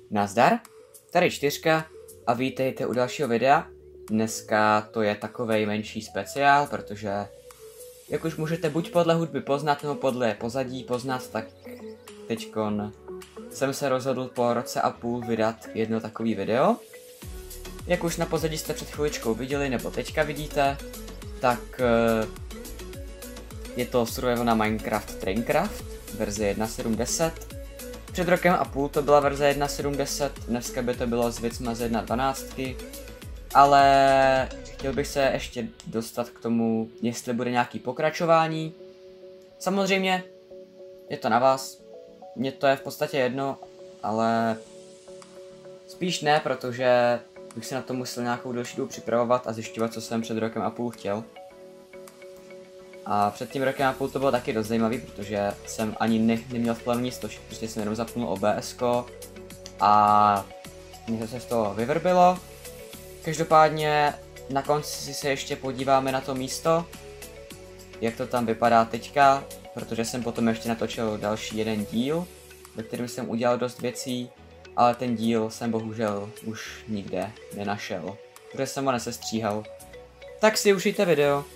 Nazdar, tady Čtyřka a vítejte u dalšího videa. Dneska to je takovej menší speciál, protože jak už můžete buď podle hudby poznat, nebo podle pozadí poznat, tak teďkon jsem se rozhodl po roce a půl vydat jedno takový video. Jak už na pozadí jste před chviličkou viděli, nebo teďka vidíte, tak je to survival na Minecraft Traincraft, verze 1.7.10. Před rokem a půl to byla verze 1.7.10, dneska by to bylo s věcma z 1.12, ale chtěl bych se ještě dostat k tomu, jestli bude nějaký pokračování. Samozřejmě, je to na vás, mně to je v podstatě jedno, ale spíš ne, protože bych se na to musel nějakou delší dobu připravovat a zjišťovat, co jsem před rokem a půl chtěl. A před tím rokem a půl to bylo taky dost zajímavý, protože jsem ani neměl v plánu nic, prostě jsem jenom zapnul OBSko a něco se z toho vyvrbilo. Každopádně na konci se ještě podíváme na to místo, jak to tam vypadá teďka, protože jsem potom ještě natočil další jeden díl, ve kterém jsem udělal dost věcí, ale ten díl jsem bohužel už nikde nenašel, protože jsem ho nesestříhal. Tak si užijte video.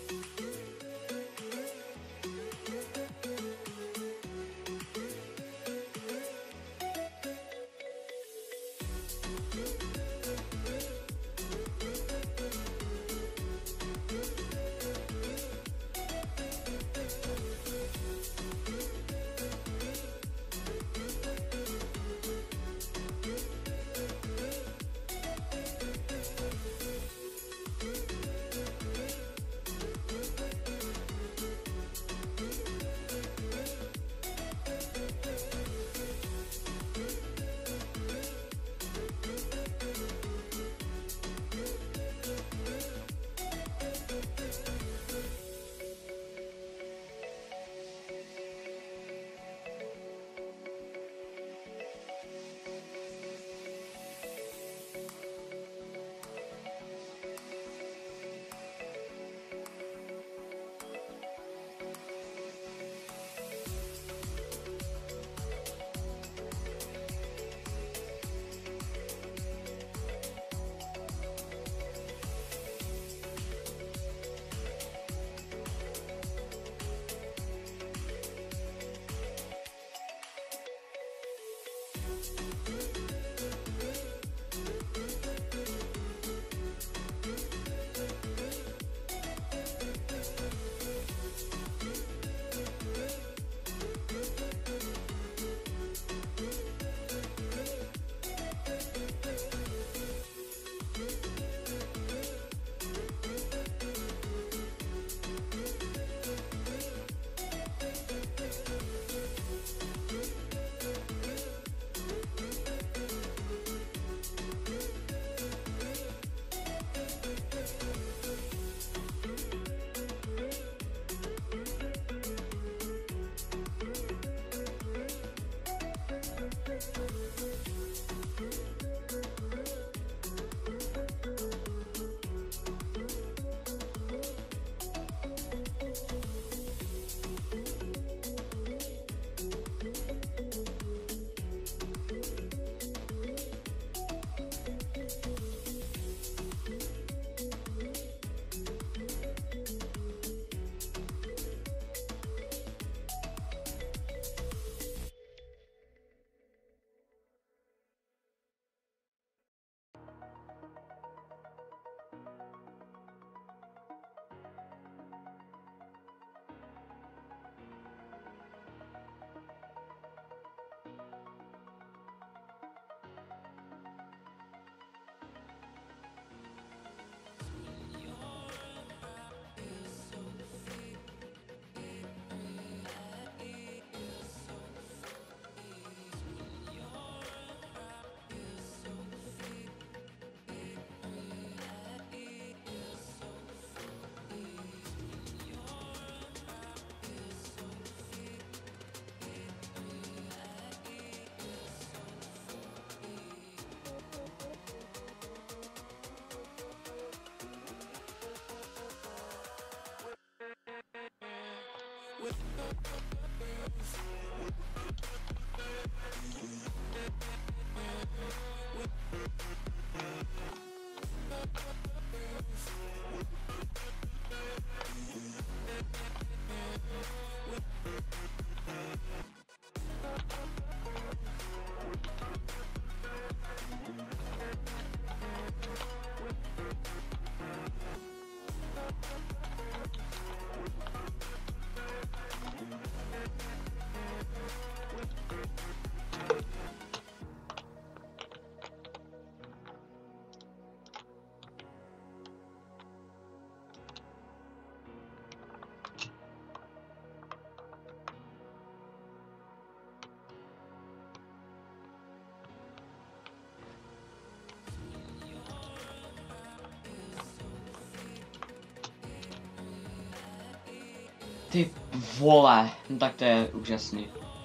Ty vole, no tak to je úžasný.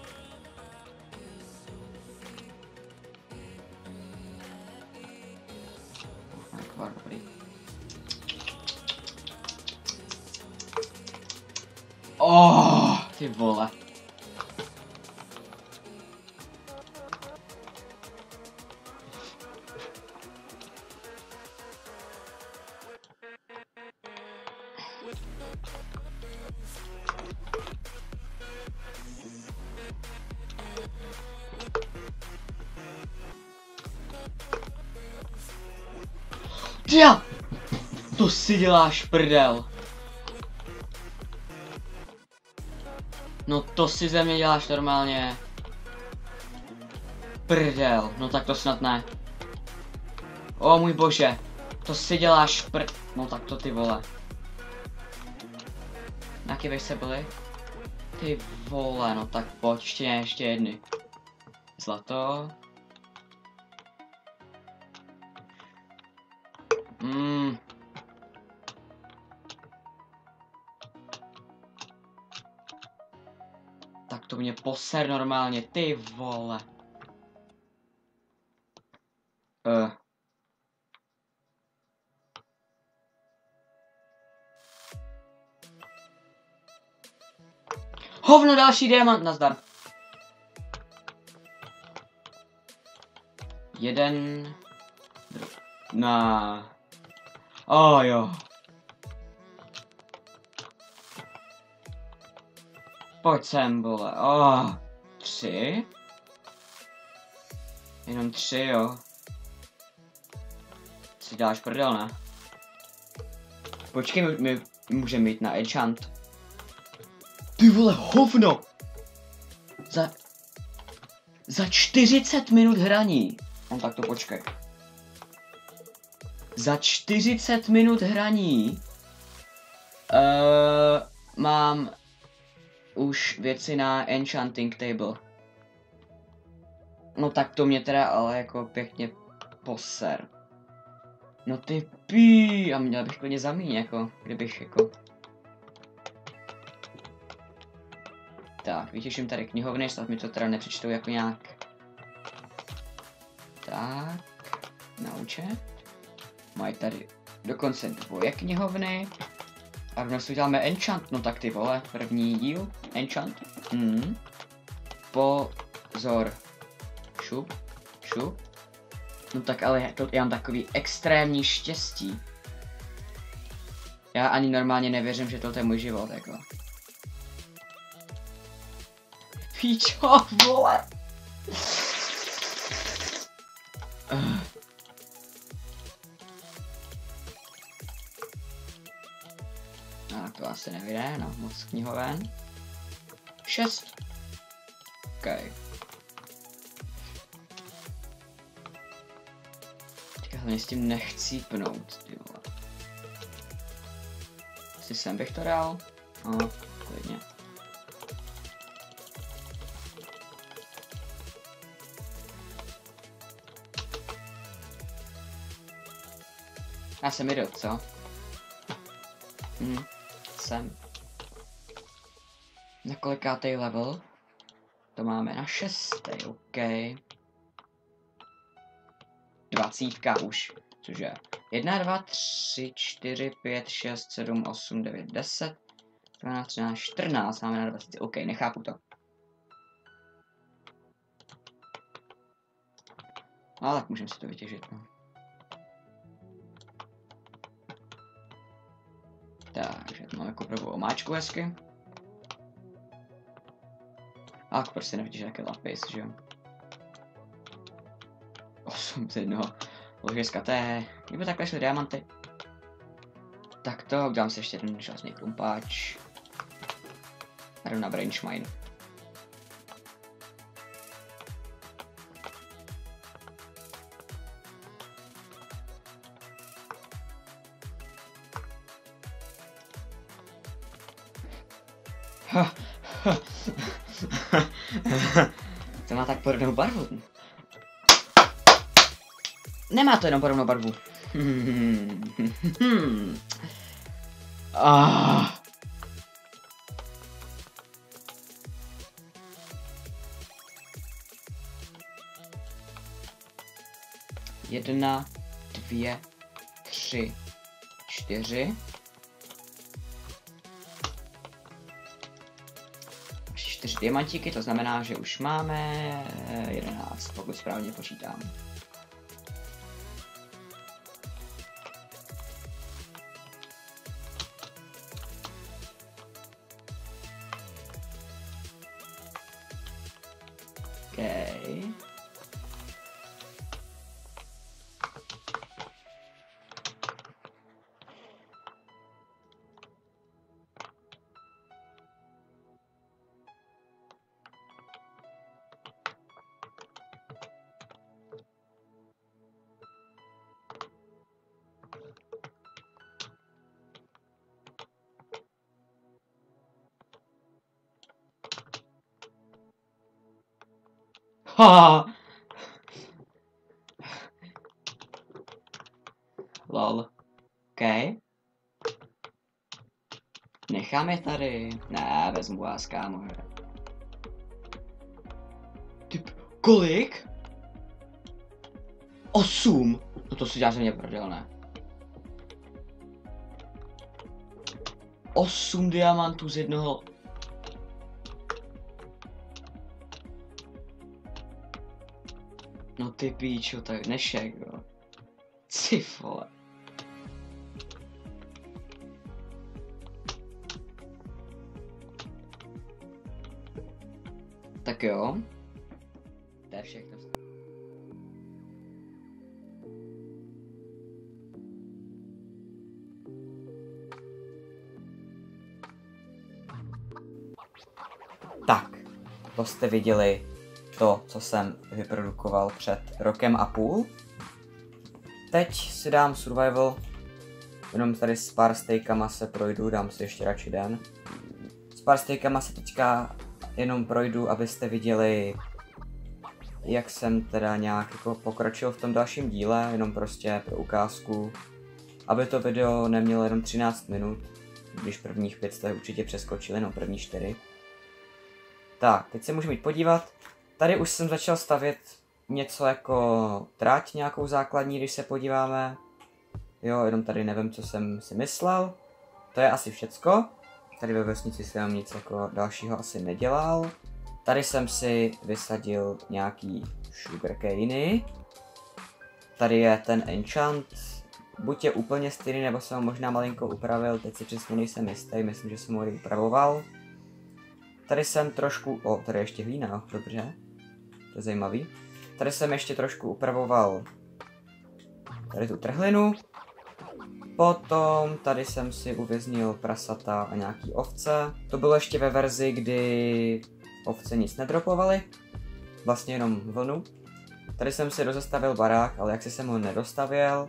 Dobrý. Oh, ty vole. Já! To si děláš prdel. No to si ze mě děláš normálně. Prdel, no tak to snad ne. O můj bože, to si děláš no tak to ty vole. Na jaký se byli? Ty vole, no tak pojď, ještě jedny. Zlato. Tak to mě poser normálně, ty vole. Hovno, další diamant, nazdar. Jeden. Jo. Pojď sem, vole. 3. Jenom 3, jo. Si dáš prdel, ne? Počkej, my můžeme jít na enchant. Ty vole, hovno! Za 40 minut hraní. No tak to počkej. Za 40 minut hraní mám už věci na enchanting table. No tak to mě teda ale jako pěkně poser. No ty a měl bych klidně zamíň, jako, kdybych jako... Tak, vytěším tady knihovny, snad mi to teda nepřečtou jako nějak. Tak, naučet. Mají tady dokonce 2 knihovny. A rovnou si uděláme enchant, no tak ty vole, první díl, enchant. Pozor. Šup. No tak ale já mám takový extrémní štěstí. Já ani normálně nevěřím, že tohle je můj život, jako. Píčo, vole. No, to asi nevyjde, no, moc knihoven. 6. OK. Teďka hlavně s tím nechcípnout, ty vole. Asi sem bych to dal? No, klidně. Já jsem idiot, co? Jsem. Na kolikátej level? To máme na 6. OK. 20 už. Cože? 1, 2, 3, 4, 5, 6, 7, 8, 9, 10, 12, 13, 14. Máme na 20. OK, nechápu to. Ale tak můžeme si to vytěžit, no. Takže to máme jako prvou omáčku hezky. A prostě nevidíš jaký lapis, že jo? 8 z 1. Ložiska, to je... Kdyby takhle šly diamanty. Tak to, dám si ještě jeden železný krumpáč. A jdu na branch mine. To má tak podobnou barvu. Nemá to jenom podobnou barvu. 1, 2, 3, 4. 4 diamantíky, to znamená, že už máme 11, pokud správně počítám. Okay. Ha! Lol. OK. Nechám je tady. Ne, vezmu vás, kámo. Typ, kolik? 8. No to si dělá ze mě prdel, ne? 8 diamantů z jednoho. No ty píčo, tak nešek, jo. Ty vole. Tak jo. To je všechno. Tak, to jste viděli to, co jsem vyprodukoval před rokem a půl. Teď si dám survival, jenom tady s pár stejkama se projdu, dám si ještě radši den. S pár stejkama se teďka jenom projdu, abyste viděli, jak jsem teda nějak jako pokročil v tom dalším díle, jenom prostě pro ukázku. Aby to video nemělo jenom 13 minut, když prvních 5 jste určitě přeskočili, no první 4. Tak, teď se můžeme jít podívat. Tady už jsem začal stavět něco jako trať, nějakou základní, když se podíváme. Jo, jenom tady nevím, co jsem si myslel. To je asi všecko. Tady ve vesnici jsem nic jako dalšího asi nedělal. Tady jsem si vysadil nějaký sugarcany. Tady je ten enchant. Buď je úplně stejný, nebo jsem ho možná malinko upravil, teď si přesně nejsem jistý, myslím, že jsem ho upravoval. Tady jsem trošku, tady je ještě hlína, no, dobře. To je zajímavý. Tady jsem ještě trošku upravoval tady tu trhlinu. Potom tady jsem si uvěznil prasata a nějaký ovce. To bylo ještě ve verzi, kdy ovce nic nedropovaly. Vlastně jenom vlnu. Tady jsem si rozestavil barák, ale jak jsem ho nedostavěl,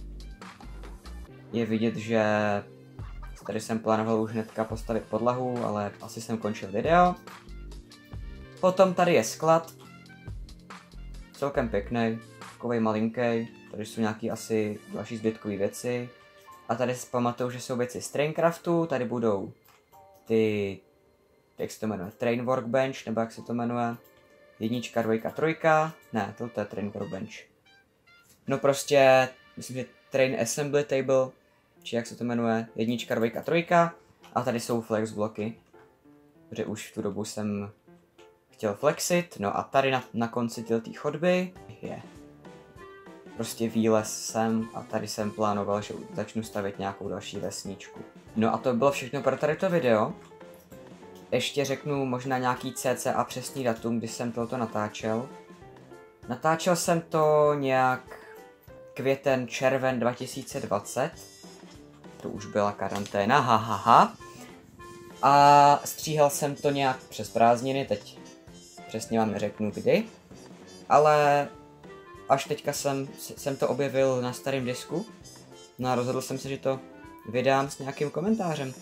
je vidět, že tady jsem plánoval už hnedka postavit podlahu, ale asi jsem končil video. Potom tady je sklad. Celkem pěkný, takovej malinký. Tady jsou nějaký asi další zbytkové věci. A tady si pamatuju, že jsou věci z Traincraftu. Tady budou ty, jak se to jmenuje, Train Workbench, nebo jak se to jmenuje. 1, 2, 3. Ne, to je Train Workbench. No prostě, myslím, že Train Assembly Table, či jak se to jmenuje, 1, 2, 3. A tady jsou flex bloky. Protože už v tu dobu jsem chtěl flexit. No a tady na konci té chodby je prostě výlez sem a tady jsem plánoval, že začnu stavět nějakou další vesničku. No a to bylo všechno pro tady to video. Ještě řeknu možná nějaký cca přesný datum, kdy jsem toto natáčel. Natáčel jsem to nějak květen, červen 2020. To už byla karanténa, hahaha. A stříhal jsem to nějak přes prázdniny, teď přesně vám neřeknu kdy. Ale až teďka jsem to objevil na starém disku. No a rozhodl jsem se, že to vydám s nějakým komentářem.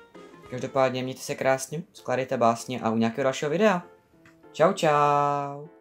Každopádně mějte se krásně, skládejte básně a u nějakého dalšího videa. Čau čau.